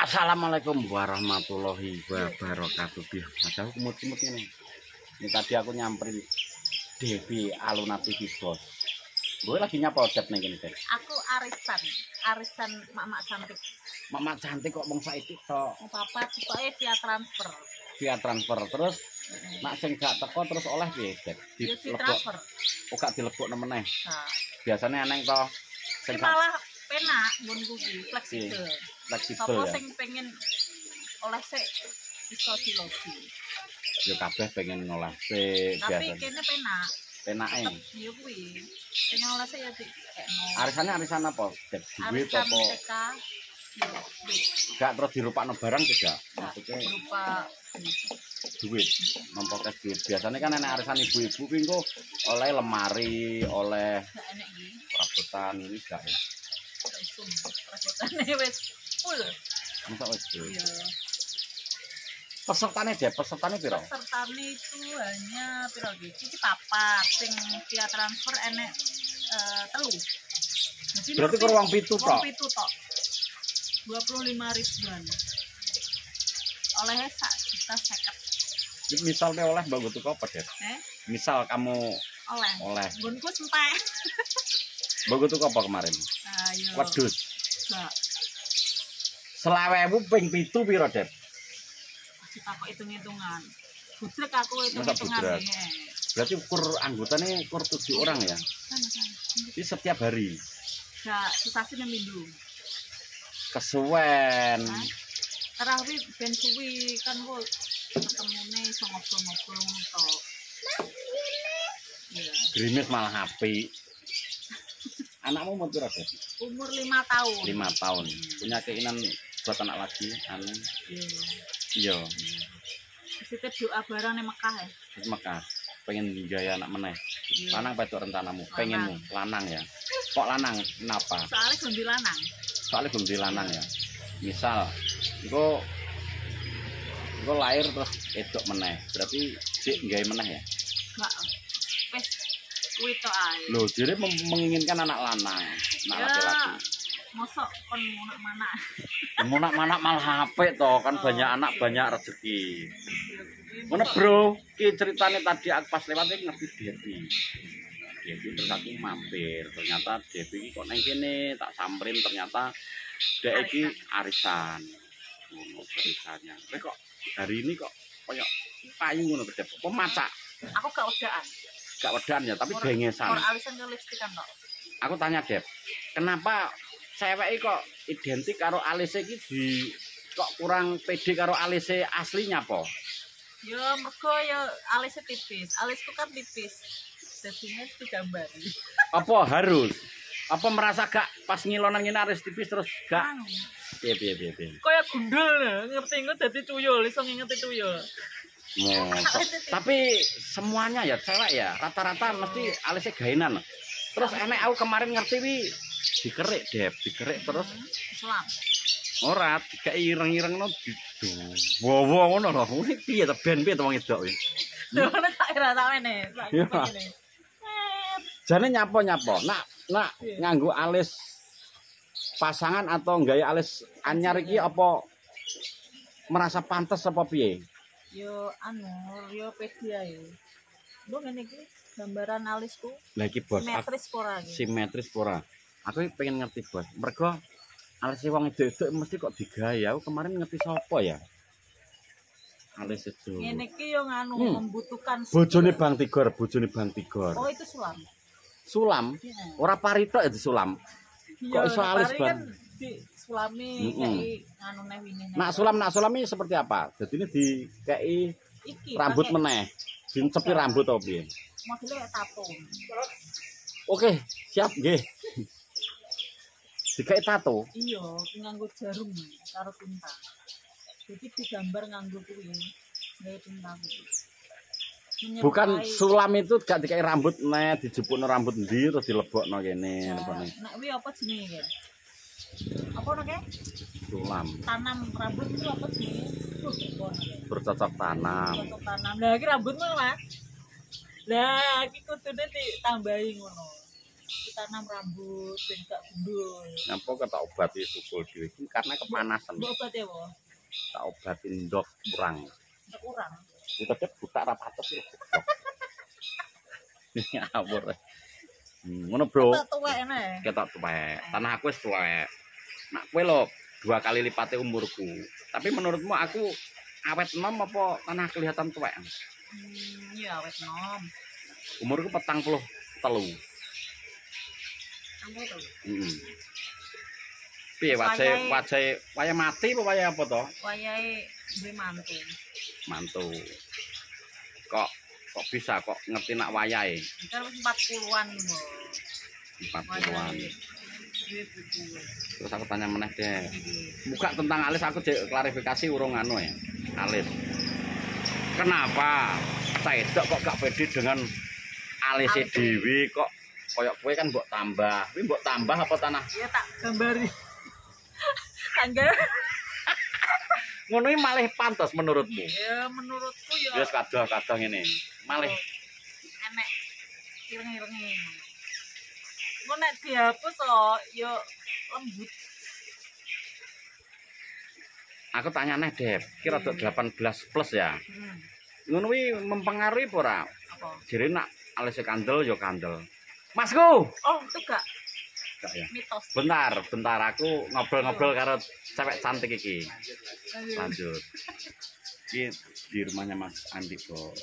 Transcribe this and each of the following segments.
Assalamualaikum warahmatullahi wabarakatuh. Mas aku kumut-kumut ini. Ini tadi aku nyamperin Devi Aluna TV Bos. Gue lagi nyapa Dep ning kene, Dep. Aku arisan mak cantik. Mak cantik kok mung saiki tok. Papa pokoke via transfer. Via transfer terus mak sing gak teko terus oleh piye, Dep? Di transfer. Oh gak dilebokno meneh. Nah. Biasane eneng to sing malah penak nggonku iki, fleksibel. Fleksibel ya. Sing pengen oleh sik iso dilobi. Yo kabeh pengen ngolah sik biasa. Tapi kene penak. Penake. Yo kuwi. Pengen oleh sik ya dikekno. Arisan apa? Dep duit apa? Gak terus dirupakno barang tidak? Maksudnya berupa duit, memprotes duit. Biasanya kan enak arisan ibu-ibu kuwi engko oleh lemari, oleh perabotan ini gak ya? Perabotane wis full. Masa wis full. Iya. Pesertane pesertane piro? Pesertane itu hanya piro iki? Iki papat, sing via transfer enek 3. Berarti ke ruang pitu tok. 25 ribuan. Olehnya 1.50.000. Misalnya oleh mbak tuh apa deh? Misal kamu oleh. Gunku sampai. Mbak tuh apa kemarin? Ayo. Wedus. Enggak. 20.000 ping 7 piro deh? Aku hitung-hitungan. Budrek aku hitung-hitungan. Berarti ukur anggotanya ukur 7 orang ya? Ini setiap hari? Enggak, susah-susah minggu. Kesuwen. Terawih ben suwi kan kok ketemune iso ngobrol-ngobrol to. Iya. Grimis malah apik. Anakmu umur berapa? Umur 5 tahun. 5 tahun. Punya keinginan buat anak lagi, anu. Iya. Kita doa barang ning Mekah ya. Mekah. Pengen gaya anak meneh. Lanang apa itu rencanamu? Pengenmu lanang ya. Kok lanang? Kenapa? Soalnya belum lanang. Soalnya belum lanang ya. Misal engko lahir terus edok meneh. Berarti sik gawe meneh ya? Enggak. Wis kuwi tok ae. Loh, jadi menginginkan anak lanang, anak laki-laki. Mosok kon munak-manak. Munak-manak malah apik to, kan banyak anak banyak rezeki. Ngono, Bro. Ki ceritane tadi aku pas lewat iki ngerti Devi. Devi terus aku mampir. Ternyata Devi iki kok nang kene, tak samperin ternyata dek iki arisan. Ngono ceritanya. Kowe kok hari ini kok koyo payu ngono Dep. Apa masak? Aku gak wedaan. Gak wedan ya, tapi bengesan. Ora alisan ke lipstikan tok. Aku tanya Dep, kenapa cewek kok identik karo alise iki kok kurang pede karo alise aslinya po? Ya mergo ya alisnya tipis. Alisku kan tipis. Jadinya digambar. Apa harus? Apa merasa gak pas ngilonan ngene alis tipis terus gak? Piye. Kaya gundul ngerti engko dadi tuyul, iso ngingeti tuyul. Tapi semuanya ya cewek ya, rata-rata mesti alisnya gaenan. Terus enek aku kemarin ngerti wi dikerik Dep, dikerik terus selam. Ora, dikai ireng-irengno gitu. Wow ngono lho. Kuwi piye to ben piye to wong edok kuwi? Lho nek tak ora samene. Jane nyapo. Nak nganggo alis pasangan atau gaya alis anyar iki apa merasa pantes apa piye? Yo yo pede ae. Mbok ngene iki gambaran alisku. Lah iki Bos, simetris pora. Aku pengen ngerti Bos. Mergo alis wong edok mesti kok digaya. Aku kemarin ngerti sapa ya? Alis itu. Ngene iki yo membutuhkan bojone Bang Tigor. Oh, itu sulam. Sulam? Ora parito ya disulam. Kok iso alis Bang? Di sulami kayak nganune wingi. Nak sulam ini seperti apa? Jadi ini dikei rambut meneh. Dicepi rambut apa piye? Modelnya tato. Oke, siap nggih. Dikei tato? Iya, nganggo jarum karo tinta. Jadi digambar nganggo kuwi. Gawe tinta kuwi. Bukan sulam itu gak dikei rambut meneh, dijupukno rambut ndi terus dilebokno kene. Nek kuwi apa jenenge? Apa nake? Sulam. Tanam rambut itu apa jenenge? Bercocok tanam. Bercocok tanam. Lah iki rambutmu, Mas. Lah iki kudune ditambahi ngono. tanam rambut ben gak gundul. Nyapa ketak obati sukul dhewe iki karena kepanasan. Mbok obat ya, Wo? Tak obati ndok kurang. Ndok kurang. Kita buta ra patos lho. Ngawur. Ngono, Bro. Ketok tuwek ene. Ketok tuwek. Tanah aku wis tuwek. Nak kowe lho 2 kali lipate umurku. Tapi menurutmu aku awet enom apa tanah kelihatan tuwek? Iya awet enom. Umurku 43. Heeh. Piye wayahe mati apa wayahe apa to? Wayahe duwe mantu. Mantu. Kok bisa kok ngerti nak wayahe? Terus 40-an, Mbok. 40-an. Duwe buku. Terus aku tanya meneh deh. Buka tentang alis aku klarifikasi urung anu ya. Alis. Kenapa Saedok kok gak pede dengan alisnya dhewe kok koyok kowe kan mbok tambah. Kuwi mbok tambah apa tanah? Iya tak gambari. Tangga. Ngono iki malih pantes menurutmu? Ya menurutku ya. Wis kadang-kadang ngene. Malih enek ireng-irenge. Engko nek dihapus kok ya lembut. Aku tanya neh, Dep. Kira 18 plus ya. Ngono kuwi mempengaruhi apa ora? Apa? Jere nak alisnya kandel ya kandel. Masku. Oh, itu gak Ya. mitos. Bentar aku ngobrol-ngobrol karo cewek cantik iki. Lanjut. Ini di rumahnya Mas Andi Bos.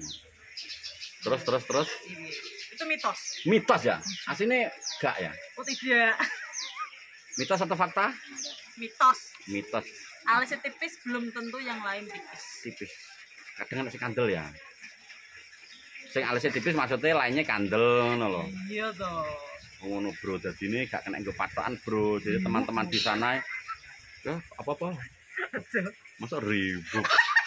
Terus. Itu mitos. Mitos ya? Aslinya gak ya? Oh tidak. Mitos atau fakta? Mitos. Mitos. Alisnya tipis belum tentu yang lain tipis. Tipis. Kadang ada si kandel ya. Sing alisnya tipis maksudnya lainnya kandel ngono lho. Iya toh. Ngono bro, jadi ini gak kena nggo patokan bro. Jadi teman-teman di sana ya apa-apa. Masa ribut.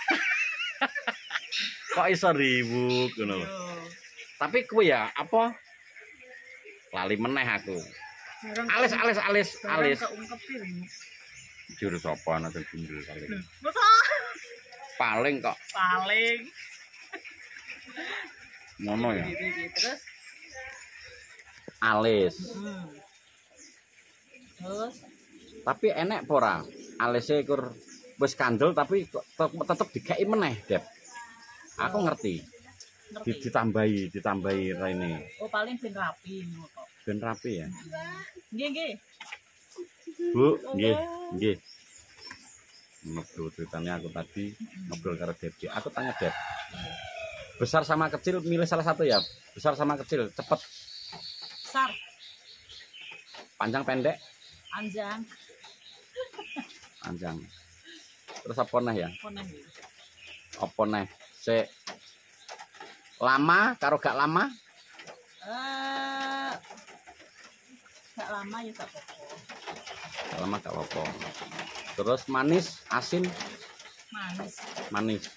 Kok iso ribut ngono lho. Tapi kuwi ya apa? Lali meneh aku. Alis. Juru sapa ana sing gundul paling. Masa? Paling kok. Paling. Ngono ya. Terus Alis. Terus Tapi enek apa ora? Alisnya ikur wis kandel tapi tetep dikai meneh, Dep. Aku ngerti. Ditambahi rene. Oh paling ben rapi ngono kok. Ben rapi ya. Nggih. Bu, nggih. Ngobrol ceritanya aku tadi ngobrol karo Dep. Aku tanya Dep. Besar sama kecil milih salah satu ya. Besar sama kecil cepet. Besar. Panjang pendek. Panjang. Terus apa neh ya? Apa neh? Sik lama karo gak lama? Gak lama ya gak apa-apa. Gak lama gak apa-apa. Terus manis, asin? Manis.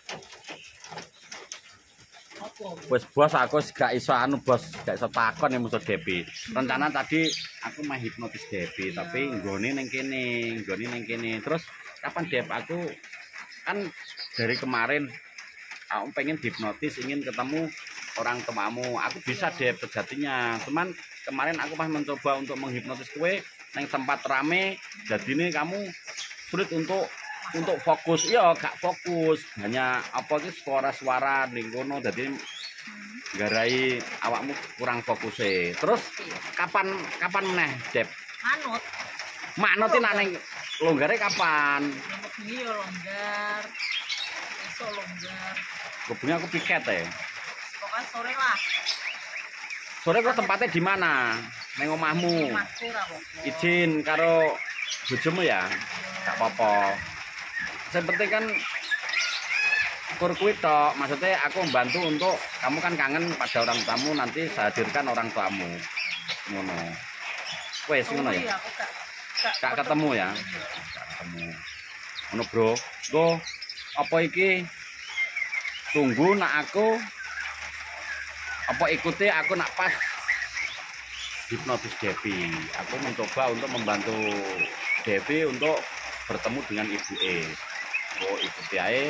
Wes bos aku gak iso anu bos, gak iso takon ya musuh Depi. Rencana tadi aku mah hipnotis Depi, tapi nggone ning kene. Terus kapan Dep aku kan dari kemarin aku pengen hipnotis, ingin ketemu orang tuamu. Aku bisa Dep sejatinya. Cuman kemarin aku pas mencoba untuk menghipnotis kue neng tempat rame, jadi ini kamu sulit untuk fokus. Iya gak fokus, hanya apa sih suara-suara ning kono, dadi garai awakmu kurang fokus. Terus kapan meneh Dep? Manut iki ning longgare kapan? Bengi yo longgar. Esok longgar. Kebengi aku piket Pokoknya sore lah. Sore kok tempatnya di mana? Neng omahmu. Izin karo bojomu ya? Gak apa-apa. Yang penting kan kur kuwi tok, maksudnya aku membantu untuk kamu kan kangen pada orang tamu, nanti saya hadirkan orang tuamu. Ngono. Wes ngono ya. Gak ketemu ya. Gak ketemu. Ngono, Bro. Go apa iki? Tunggu nak aku apa ikuti aku nak pas hipnotis Devi. Aku mencoba untuk membantu Devi untuk bertemu dengan ibu Oh ikuti ae.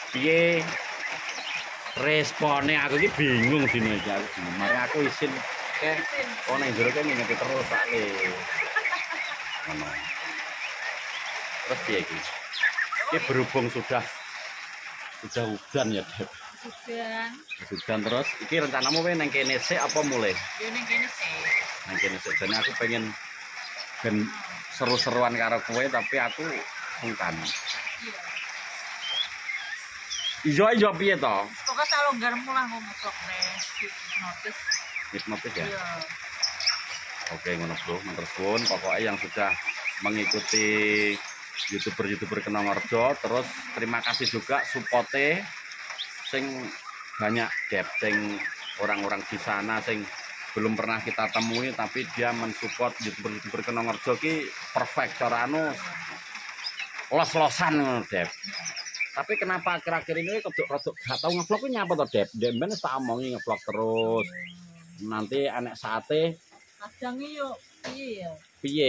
Piye responnya aku ini bingung dino iki aku. Mari aku isin akeh. Oh ning jero ki ngene terus tak le. Ngono. Terus piye iki? Iki berhubung sudah hujan ya, Dep. Hujan terus iki rencanamu kowe nang kene sik apa mulai? Yo ning kene sih. Nang kene sik. Jane aku pengen ben seru-seruan karo kowe tapi aku sungkan. Iya. Iya piye to? Pokoke tak longgarmu lah ngomong notis. Hipnotis ya? Iya. Oke ngono bro, matur suwun. Pokoknya yang sudah mengikuti YouTuber Kenongarjo, terus terima kasih juga supporte sing banyak Dep, sing orang-orang di sana sing belum pernah kita temui tapi dia mensupport YouTuber Kenongarjo ki perfect cara anu los-losan Dep. Tapi kenapa akhir-akhir ini rodok gak tau ngevlog ku nyapa to Dep? Dep ben tak omongi ngevlog terus. Nanti anek sate Kadang yo piye ya? piye?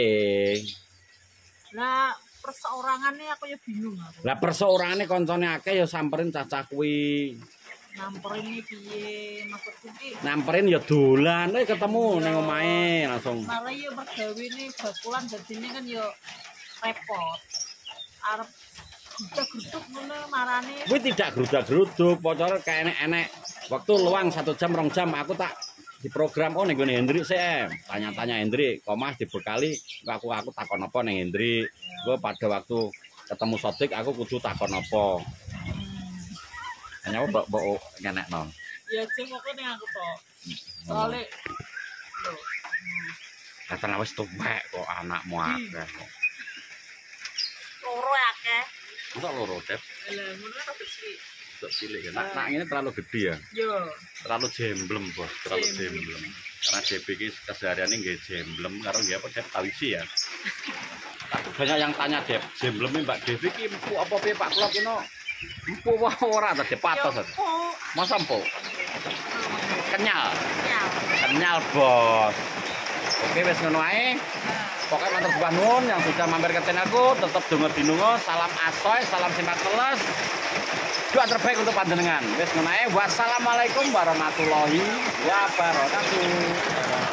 Lah perseorangannya aku ya bingung aku. Lah perseorangane koncone akeh ya samperin cacah kuwi. Nyamperin ini piye maksudku ki. Nyamperin ya dolan ketemu ning omahe langsung. Malah yo mergawe ini bakulan dadine kan yo repot. Arep grudak-gruduk ngono marane. Kuwi tidak gerudak-geruduk, pocore kayak enek-enek. Waktu luang 1 jam 2 jam aku tak di program oh ning gone Hendrik sih tanya-tanya Hendrik komah dibekali aku takon apa ning Hendrik gue pada waktu ketemu Sodik aku kudu takon apa hanya mbok ngenek non Ya cuma aku ning aku to. Soale lho. kata wis tuwek kok anakmu akeh Loro akeh. kok loro Dep Lah ngono kan cilik. kok cilik ya nak ini terlalu gede ya Yo. terlalu jemblem bos terlalu jemblem karena DP ini kesehariannya nggak jemblem karena dia apa Dep tahu isi ya tapi banyak yang tanya Dep jemblemnya Mbak Devi ini empu apa piye Pak Klok ini empu wah ora tadi patos masa empu kenyal bos oke wes ngono ae pokoknya matur sembah nuwun yang sudah mampir ke channelku tetap donga dinungo salam asoy salam simpat teles doa terbaik untuk panjenengan. Wes ngono ae. Wassalamualaikum warahmatullahi wabarakatuh.